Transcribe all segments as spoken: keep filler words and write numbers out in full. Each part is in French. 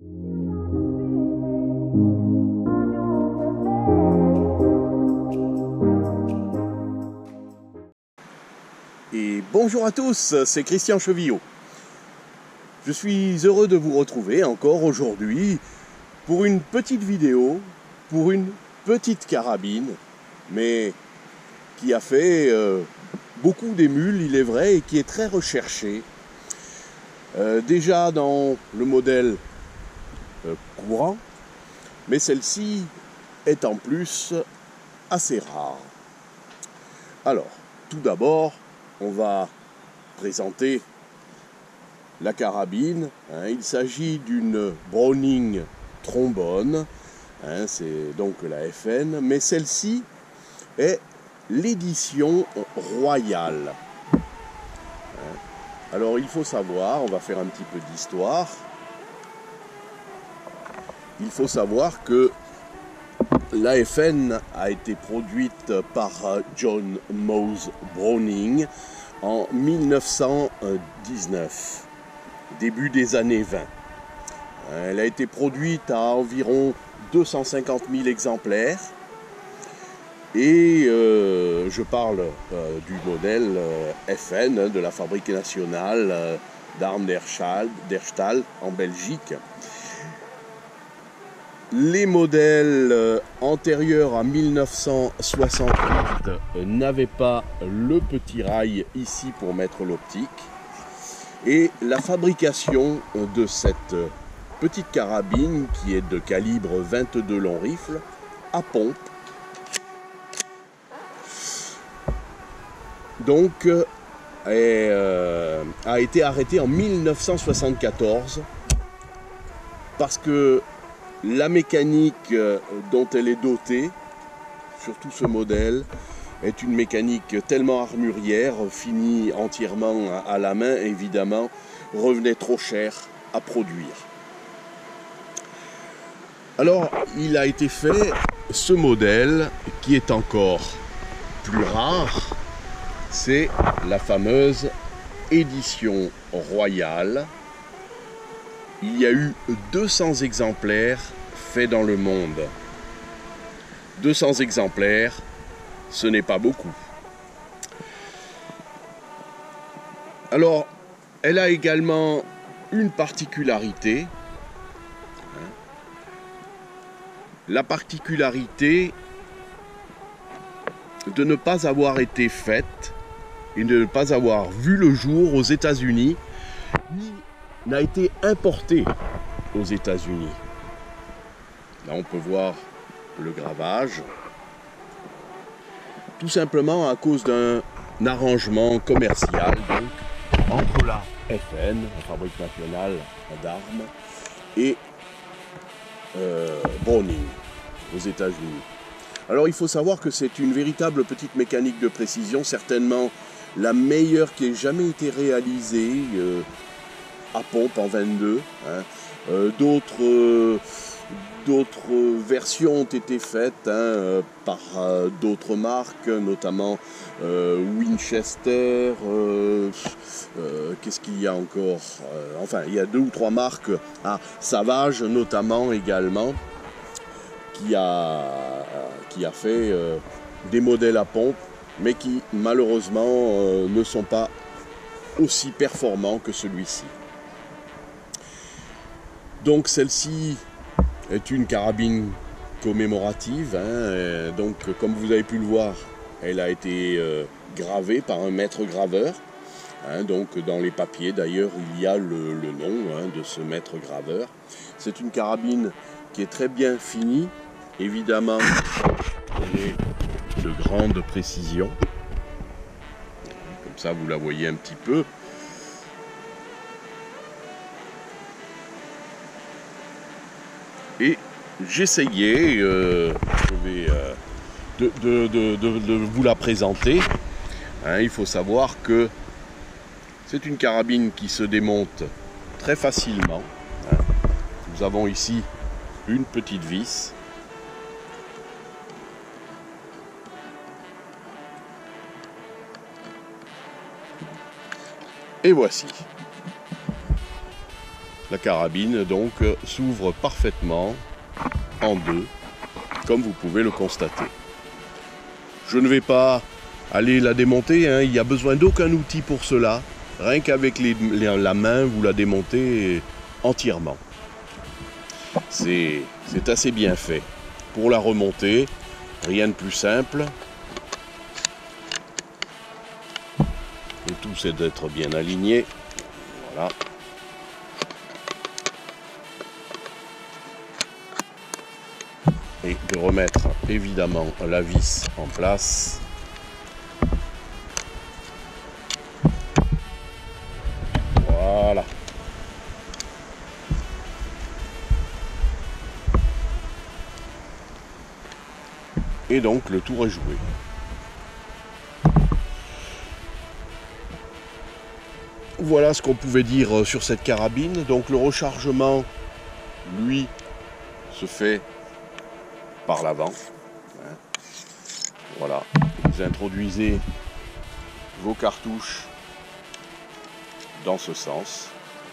Et bonjour à tous, c'est Christian Chevillot. Je suis heureux de vous retrouver encore aujourd'hui pour une petite vidéo, pour une petite carabine, mais qui a fait euh, beaucoup d'émules, il est vrai, et qui est très recherchée. Euh, déjà dans le modèle euh, courant, mais celle-ci est en plus assez rare. Alors, tout d'abord, on va présenter la carabine. Hein, il s'agit d'une Browning trombone, hein, c'est donc la F N, mais celle-ci est l'édition royale. Hein, alors il faut savoir, on va faire un petit peu d'histoire, il faut savoir que la F N a été produite par John Mose Browning en mille neuf cent dix-neuf, début des années vingt. Elle a été produite à environ deux cent cinquante mille exemplaires et euh, je parle euh, du modèle euh, F N, hein, de la Fabrique nationale euh, d'armes d'Herstal en Belgique. Les modèles euh, antérieurs à mille neuf cent soixante-huit euh, n'avaient pas le petit rail ici pour mettre l'optique. Et la fabrication de cette petite carabine, qui est de calibre vingt-deux long rifle, à pompe, donc est, euh, a été arrêtée en mille neuf cent soixante-quatorze parce que la mécanique dont elle est dotée, surtout ce modèle, est une mécanique tellement armurière, finie entièrement à la main, évidemment, revenait trop cher à produire. Alors, il a été fait ce modèle qui est encore plus rare, c'est la fameuse édition royale. Il y a eu deux cents exemplaires faits dans le monde. deux cents exemplaires, ce n'est pas beaucoup. Alors, elle a également une particularité. La particularité de ne pas avoir été faite et de ne pas avoir vu le jour aux États-Unis, ni n'a été importé aux États-Unis. Là, on peut voir le gravage, tout simplement à cause d'un arrangement commercial donc, entre la F N, la Fabrique nationale d'armes, et euh, Browning aux États-Unis. Alors, il faut savoir que c'est une véritable petite mécanique de précision, certainement la meilleure qui ait jamais été réalisée. Euh, à pompe en vingt-deux. Hein. Euh, d'autres, euh, d'autres versions ont été faites hein, euh, par euh, d'autres marques, notamment euh, Winchester, euh, euh, qu'est-ce qu'il y a encore euh, enfin, il y a deux ou trois marques, ah, Savage notamment également, qui a, qui a fait euh, des modèles à pompe, mais qui malheureusement euh, ne sont pas aussi performants que celui-ci. Donc celle-ci est une carabine commémorative, hein, donc comme vous avez pu le voir, elle a été euh, gravée par un maître graveur, hein, donc dans les papiers d'ailleurs il y a le, le nom hein, de ce maître graveur. C'est une carabine qui est très bien finie, évidemment elle est de grande précision, comme ça vous la voyez un petit peu. Et j'essayais euh, euh, de, de, de, de, de vous la présenter. Hein, il faut savoir que c'est une carabine qui se démonte très facilement. Hein. Nous avons ici une petite vis. Et voici. la carabine donc s'ouvre parfaitement en deux, comme vous pouvez le constater. Je ne vais pas aller la démonter, hein, il n'y a besoin d'aucun outil pour cela. Rien qu'avec les, les, la main, vous la démontez entièrement. C'est assez bien fait. Pour la remonter, rien de plus simple. Le tout, c'est d'être bien aligné. Voilà. Et de remettre évidemment la vis en place. Voilà. Et donc le tour est joué. Voilà ce qu'on pouvait dire sur cette carabine. Donc le rechargement, lui, se fait par l'avant. Voilà. Vous introduisez vos cartouches dans ce sens.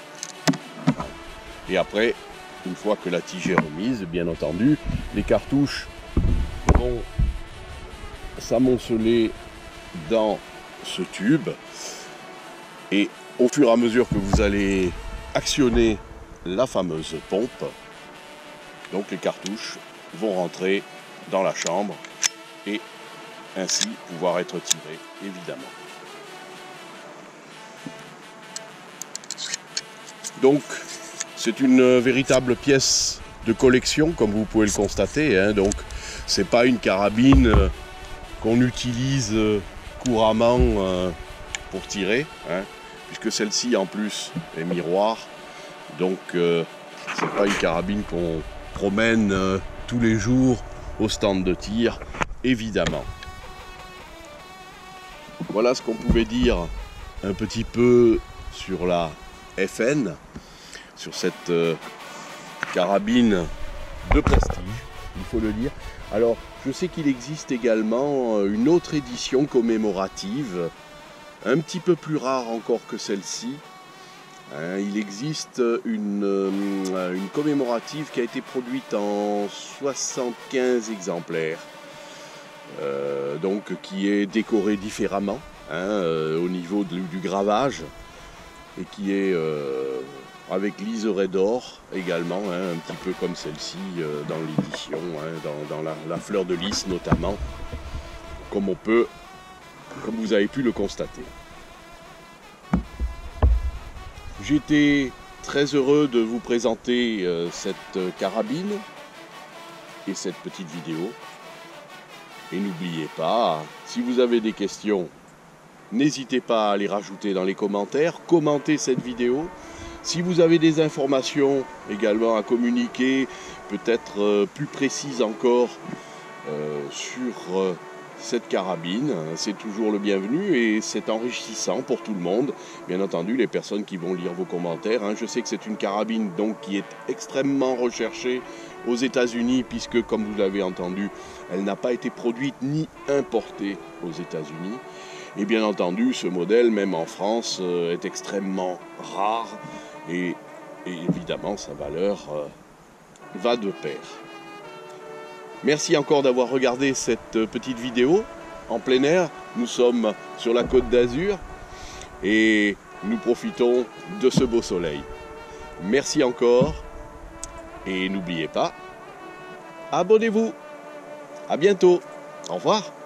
Et après, une fois que la tige est remise, bien entendu, les cartouches vont s'amonceler dans ce tube. Et au fur et à mesure que vous allez actionner la fameuse pompe, donc les cartouches vont rentrer dans la chambre et ainsi pouvoir être tirées, évidemment. Donc, c'est une véritable pièce de collection, comme vous pouvez le constater, hein. Donc, c'est pas une carabine qu'on utilise couramment pour tirer, hein, puisque celle-ci en plus est miroir. Donc, euh, c'est pas une carabine qu'on promène euh, tous les jours au stand de tir, évidemment. Voilà ce qu'on pouvait dire un petit peu sur la F N, sur cette euh, carabine de prestige, il faut le dire. Alors, je sais qu'il existe également une autre édition commémorative, un petit peu plus rare encore que celle-ci. Hein, il existe une, euh, une commémorative qui a été produite en soixante-quinze exemplaires, euh, donc qui est décorée différemment, hein, euh, au niveau de, du gravage, et qui est euh, avec liseré d'or également, hein, un petit peu comme celle-ci euh, dans l'édition, hein, dans, dans la, la fleur de lys notamment, comme on peut, comme vous avez pu le constater. J'étais très heureux de vous présenter euh, cette carabine et cette petite vidéo. Et n'oubliez pas, si vous avez des questions, n'hésitez pas à les rajouter dans les commentaires, commentez cette vidéo. Si vous avez des informations également à communiquer, peut-être euh, plus précises encore euh, sur euh, cette carabine, c'est toujours le bienvenu et c'est enrichissant pour tout le monde. Bien entendu, les personnes qui vont lire vos commentaires. Hein. Je sais que c'est une carabine donc qui est extrêmement recherchée aux États-Unis puisque, comme vous l'avez entendu, elle n'a pas été produite ni importée aux États-Unis. Et bien entendu, ce modèle, même en France, euh, est extrêmement rare et, et évidemment, sa valeur euh, va de pair. Merci encore d'avoir regardé cette petite vidéo en plein air. Nous sommes sur la Côte d'Azur et nous profitons de ce beau soleil. Merci encore et n'oubliez pas, abonnez-vous. À bientôt. Au revoir.